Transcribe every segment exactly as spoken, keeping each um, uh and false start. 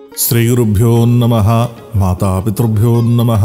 శ్రీ గురుభ్యో నమః మాతాపితృభ్యో నమః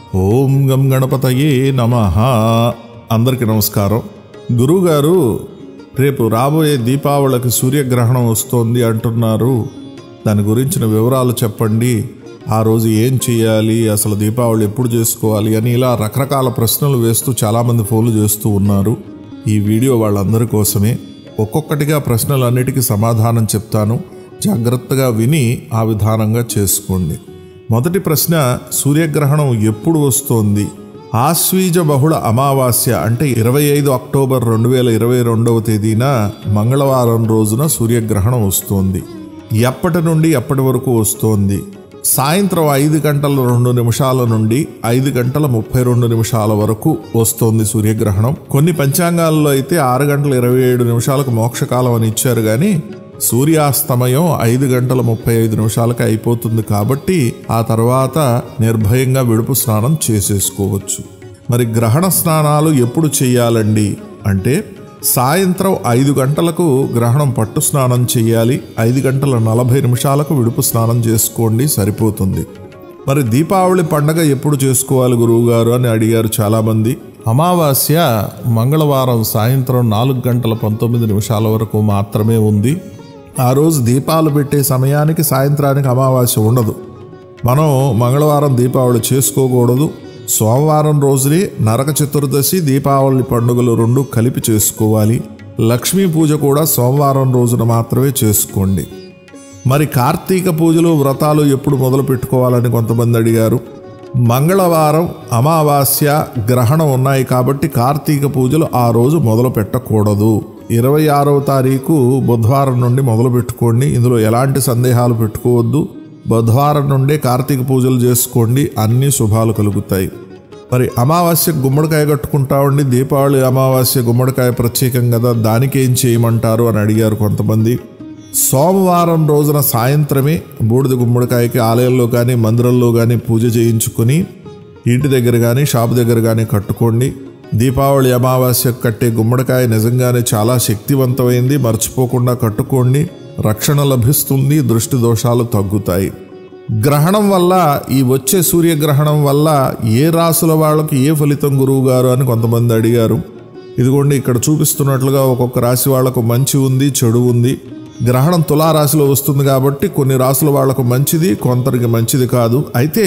ఓం గం గణపతయే నమః. అందరికీ నమస్కారం. గురువుగారు రేపు రాబోయే దీపావళికి సూర్యగ్రహణం వస్తోంది అంటున్నారు, దాని గురించిన వివరాలు చెప్పండి, ఆ రోజు ఏం చేయాలి, అసలు దీపావళి ఎప్పుడు చేసుకోవాలి అని ఇలా రకరకాల ప్రశ్నలు వేస్తూ చాలామంది ఫోన్లు చేస్తూ ఉన్నారు. ఈ వీడియో వాళ్ళందరి కోసమే. ఒక్కొక్కటిగా ప్రశ్నలన్నిటికీ సమాధానం చెప్తాను, జాగ్రత్తగా విని ఆ విధానంగా చేసుకోండి. మొదటి ప్రశ్న, సూర్యగ్రహణం ఎప్పుడు వస్తోంది? ఆశ్వీజ బహుళ అమావాస్య అంటే ఇరవై ఐదు అక్టోబర్ రెండు వేల ఇరవై రెండవ తేదీన మంగళవారం రోజున సూర్యగ్రహణం వస్తోంది. ఎప్పటి నుండి ఎప్పటి వరకు వస్తోంది? సాయంత్రం ఐదు గంటల రెండు నిమిషాల నుండి ఐదు గంటల ముప్పై రెండు నిమిషాల వరకు వస్తోంది సూర్యగ్రహణం. కొన్ని పంచాంగాల్లో అయితే ఆరు గంటల ఇరవై ఏడు నిమిషాలకు మోక్షకాలం అని ఇచ్చారు, కానీ సూర్యాస్తమయం ఐదు గంటల ముప్పై ఐదు నిమిషాలకి అయిపోతుంది కాబట్టి ఆ తర్వాత నిర్భయంగా విడుపు స్నానం చేసేసుకోవచ్చు. మరి గ్రహణ స్నానాలు ఎప్పుడు చేయాలండి అంటే, సాయంత్రం ఐదు గంటలకు గ్రహణం పట్టు స్నానం చేయాలి, ఐదు గంటల నలభై నిమిషాలకు విడుపు స్నానం చేసుకోండి, సరిపోతుంది. మరి దీపావళి పండగ ఎప్పుడు చేసుకోవాలి గురువుగారు అని అడిగారు చాలామంది. అమావాస్య మంగళవారం సాయంత్రం నాలుగు గంటల పంతొమ్మిది నిమిషాల వరకు మాత్రమే ఉంది. ఆ రోజు దీపాలు పెట్టే సమయానికి సాయంత్రానికి అమావాస్య ఉండదు. మనం మంగళవారం దీపావళి చేసుకోకూడదు. సోమవారం రోజునే నరక చతుర్దశి, దీపావళి పండుగలు రెండు కలిపి చేసుకోవాలి. లక్ష్మీ పూజ కూడా సోమవారం రోజున మాత్రమే చేసుకోండి. మరి కార్తీక పూజలు వ్రతాలు ఎప్పుడు మొదలు పెట్టుకోవాలని కొంతమంది అడిగారు. మంగళవారం అమావాస్య గ్రహణం ఉన్నాయి కాబట్టి కార్తీక పూజలు ఆ రోజు మొదలు పెట్టకూడదు. ఇరవై ఆరవ తారీఖు బుధవారం నుండి మొదలు పెట్టుకోండి, ఇందులో ఎలాంటి సందేహాలు పెట్టుకోవద్దు. బుధవారం నుండే కార్తీక పూజలు చేసుకోండి, అన్ని శుభాలు కలుగుతాయి. మరి అమావాస్య గుమ్మడికాయ కట్టుకుంటామండి, దీపావళి అమావాస్య గుమ్మడికాయ ప్రత్యేకం కదా, దానికి ఏం చేయమంటారు అని అడిగారు కొంతమంది. సోమవారం రోజున సాయంత్రమే బూడిద గుమ్మడికాయకి ఆలయంలో కానీ మందిరంలో కానీ పూజ చేయించుకొని ఇంటి దగ్గర కానీ షాపు దగ్గర కానీ కట్టుకోండి. దీపావళి అమావాస్య కట్టే గుమ్మడికాయ నిజంగానే చాలా శక్తివంతమైంది, మర్చిపోకుండా కట్టుకోండి, రక్షణ లభిస్తుంది, దృష్టి దోషాలు తగ్గుతాయి. గ్రహణం వల్ల, ఈ వచ్చే సూర్యగ్రహణం వల్ల ఏ రాసుల వాళ్ళకి ఏ ఫలితం గురువు గారు అని కొంతమంది అడిగారు. ఇదిగోండి ఇక్కడ చూపిస్తున్నట్లుగా ఒక్కొక్క రాశి వాళ్లకు మంచి ఉంది, చెడు ఉంది. గ్రహణం తులారాశిలో వస్తుంది కాబట్టి కొన్ని రాసుల వాళ్లకు మంచిది, కొందరికి మంచిది కాదు. అయితే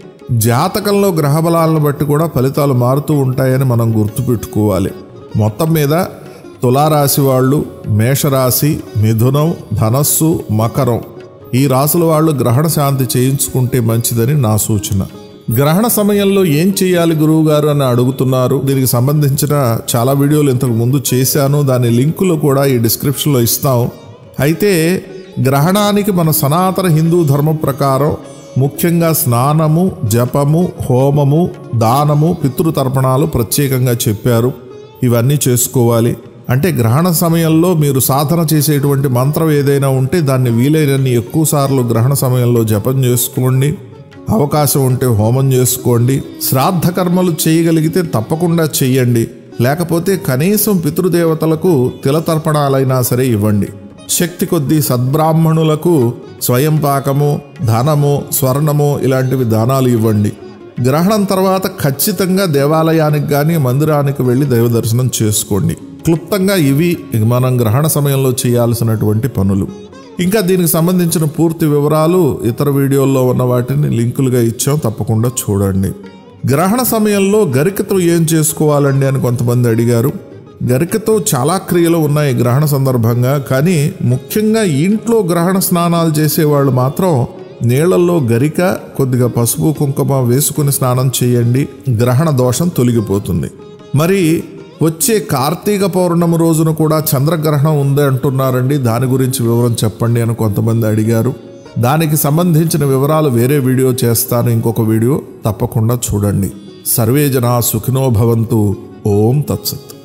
జాతకంలో గ్రహబలాలను బట్టి కూడా ఫలితాలు మారుతూ ఉంటాయని మనం గుర్తుపెట్టుకోవాలి. మొత్తం మీద తులారాశి వాళ్ళు, మేషరాశి, మిథునం, ధనస్సు, మకరం ఈ రాసుల వాళ్ళు గ్రహణ శాంతి చేయించుకుంటే మంచిదని నా సూచన. గ్రహణ సమయంలో ఏం చేయాలి గురువు గారు అని అడుగుతున్నారు. దీనికి సంబంధించిన చాలా వీడియోలు ఇంతకు ముందు చేశాను, దాని లింకులు కూడా ఈ డిస్క్రిప్షన్లో ఇస్తాం. అయితే గ్రహణానికి మన సనాతన హిందూ ధర్మం ప్రకారం ముఖ్యంగా స్నానము, జపము, హోమము, దానము, పితృతర్పణాలు ప్రత్యేకంగా చెప్పారు. ఇవన్నీ చేసుకోవాలి. అంటే గ్రహణ సమయంలో మీరు సాధన చేసేటువంటి మంత్రం ఏదైనా ఉంటే దాన్ని వీలైనన్ని ఎక్కువ సార్లు గ్రహణ సమయంలో జపం చేసుకోండి. అవకాశం ఉంటే హోమం చేసుకోండి. శ్రాద్ధ కర్మలు చేయగలిగితే తప్పకుండా చెయ్యండి. లేకపోతే కనీసం పితృదేవతలకు తిలతర్పణాలైనా సరే ఇవ్వండి. శక్తి కొద్దీ సద్బ్రాహ్మణులకు స్వయం పాకము, ధనము, స్వర్ణము ఇలాంటివి దానాలు ఇవ్వండి. గ్రహణం తర్వాత ఖచ్చితంగా దేవాలయానికి కానీ మందిరానికి వెళ్ళి దైవ దర్శనం చేసుకోండి. క్లుప్తంగా ఇవి మనం గ్రహణ సమయంలో చేయాల్సినటువంటి పనులు. ఇంకా దీనికి సంబంధించిన పూర్తి వివరాలు ఇతర వీడియోల్లో ఉన్న వాటిని లింకులుగా ఇచ్చాం, తప్పకుండా చూడండి. గ్రహణ సమయంలో గరికతో ఏం చేసుకోవాలండి అని కొంతమంది అడిగారు. గరికతో చాలా క్రియలు ఉన్నాయి గ్రహణ సందర్భంగా, కానీ ముఖ్యంగా ఇంట్లో గ్రహణ స్నానాలు చేసేవాళ్ళు మాత్రం నీళ్లలో గరిక, కొద్దిగా పసుపు కుంకుమ వేసుకుని స్నానం చేయండి, గ్రహణ దోషం తొలగిపోతుంది. మరి వచ్చే కార్తీక పౌర్ణమి రోజున కూడా చంద్రగ్రహణం ఉంది అంటున్నారండి, దాని గురించి వివరం చెప్పండి అని కొంతమంది అడిగారు. దానికి సంబంధించిన వివరాలు వేరే వీడియో చేస్తాను, ఇంకొక వీడియో తప్పకుండా చూడండి. సర్వే జనా సుఖినో భవంతు. ఓం తత్సత్.